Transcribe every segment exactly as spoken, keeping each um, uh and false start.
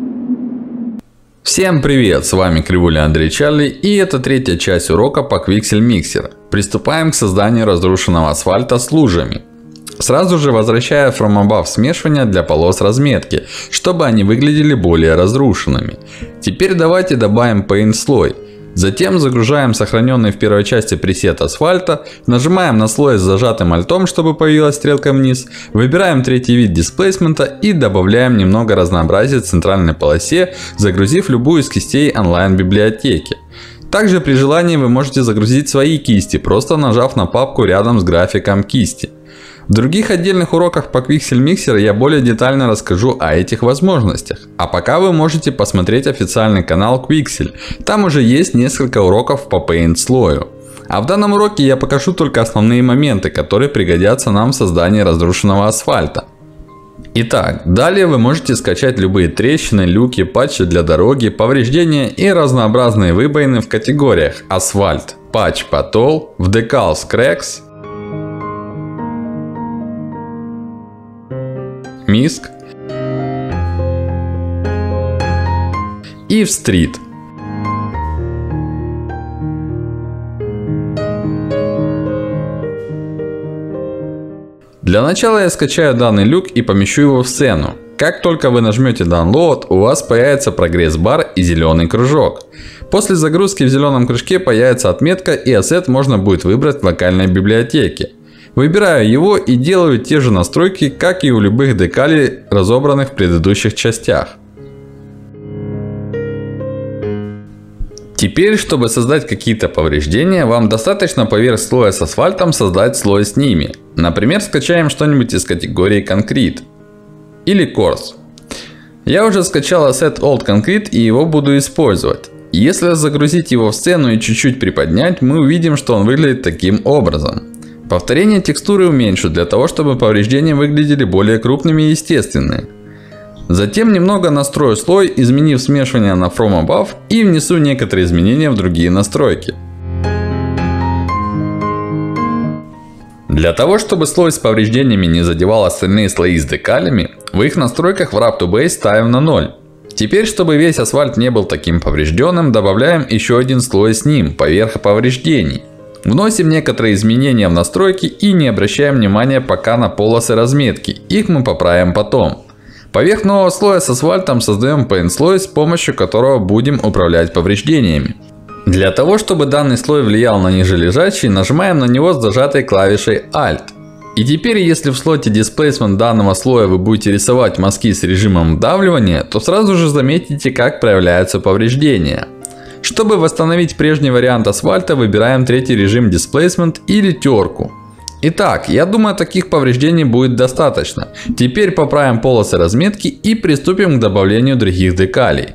Всем привет, с вами Кривуля Андрей Чарли, и это третья часть урока по Quixel Mixer. Приступаем к созданию разрушенного асфальта с лужами. Сразу же возвращаю From Above смешивание для полос разметки, чтобы они выглядели более разрушенными. Теперь давайте добавим Paint слой. Затем загружаем сохраненный в первой части пресет асфальта, нажимаем на слой с зажатым альтом, чтобы появилась стрелка вниз, выбираем третий вид дисплейсмента и добавляем немного разнообразия в центральной полосе, загрузив любую из кистей онлайн библиотеки. Также при желании вы можете загрузить свои кисти, просто нажав на папку рядом с графиком кисти. В других отдельных уроках по Quixel Mixer я более детально расскажу о этих возможностях. А пока вы можете посмотреть официальный канал Quixel. Там уже есть несколько уроков по Paint слою. А в данном уроке я покажу только основные моменты, которые пригодятся нам в создании разрушенного асфальта. Итак, далее вы можете скачать любые трещины, люки, патчи для дороги, повреждения и разнообразные выбоины в категориях асфальт, патч потол, в decals cracks, миск и в стрит. Для начала я скачаю данный люк и помещу его в сцену. Как только вы нажмете Download, у вас появится прогресс-бар и зеленый кружок. После загрузки в зеленом кружке появится отметка, и ассет можно будет выбрать в локальной библиотеке. Выбираю его и делаю те же настройки, как и у любых декалей, разобранных в предыдущих частях. Теперь, чтобы создать какие-то повреждения, вам достаточно поверх слоя с асфальтом создать слой с ними. Например, скачаем что-нибудь из категории Concrete или Coarse. Я уже скачал ассет Old Concrete и его буду использовать. Если загрузить его в сцену и чуть-чуть приподнять, мы увидим, что он выглядит таким образом. Повторение текстуры уменьшу, для того, чтобы повреждения выглядели более крупными и естественными. Затем немного настрою слой, изменив смешивание на From Above, и внесу некоторые изменения в другие настройки. Для того, чтобы слой с повреждениями не задевал остальные слои с декалями, в их настройках в Wrap to Base ставим на ноль. Теперь, чтобы весь асфальт не был таким поврежденным, добавляем еще один слой с ним, поверх повреждений. Вносим некоторые изменения в настройки и не обращаем внимания пока на полосы разметки. Их мы поправим потом. Поверх нового слоя с асфальтом создаем Paint слой, с помощью которого будем управлять повреждениями. Для того, чтобы данный слой влиял на нижележащий, нажимаем на него с зажатой клавишей Alt. И теперь, если в слоте Displacement данного слоя вы будете рисовать мазки с режимом вдавливания, то сразу же заметите, как проявляются повреждения. Чтобы восстановить прежний вариант асфальта, выбираем третий режим Displacement или терку. Итак, я думаю, таких повреждений будет достаточно. Теперь поправим полосы разметки и приступим к добавлению других декалей.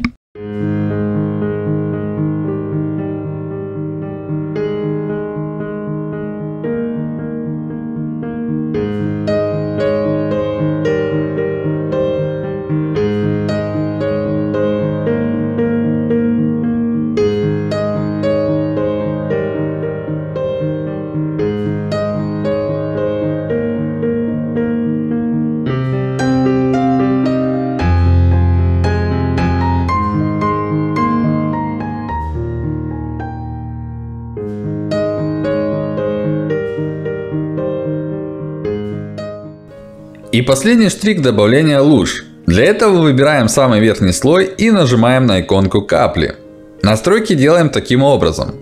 И последний штрих — добавления луж. Для этого выбираем самый верхний слой и нажимаем на иконку капли. Настройки делаем таким образом.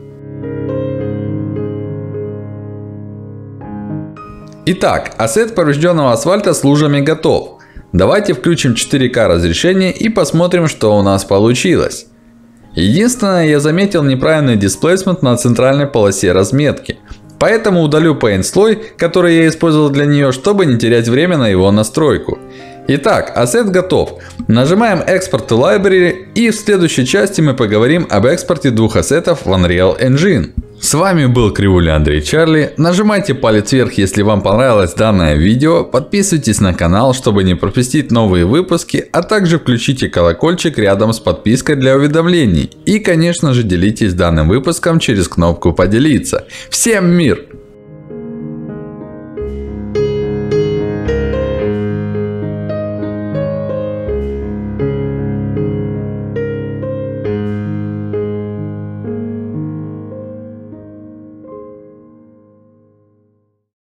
Итак, ассет поврежденного асфальта с лужами готов. Давайте включим четыре ка разрешение и посмотрим, что у нас получилось. Единственное, я заметил неправильный дисплейсмент на центральной полосе разметки. Поэтому удалю Paint слой, который я использовал для нее, чтобы не терять время на его настройку. Итак, ассет готов. Нажимаем Export to Library, и в следующей части мы поговорим об экспорте двух ассетов в Unreal Engine. С вами был Кривуля Андрей Чарли. Нажимайте палец вверх, если вам понравилось данное видео. Подписывайтесь на канал, чтобы не пропустить новые выпуски. А также включите колокольчик рядом с подпиской для уведомлений. И конечно же делитесь данным выпуском через кнопку поделиться. Всем мир!